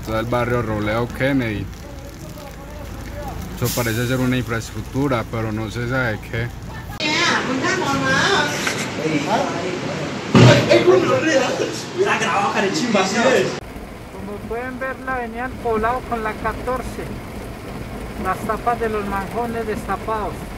Está el barrio Robledo Kennedy. Eso parece ser una infraestructura, pero no se sabe qué. Como pueden ver, la avenida El Poblado con la 14. Las tapas de los manjones destapados.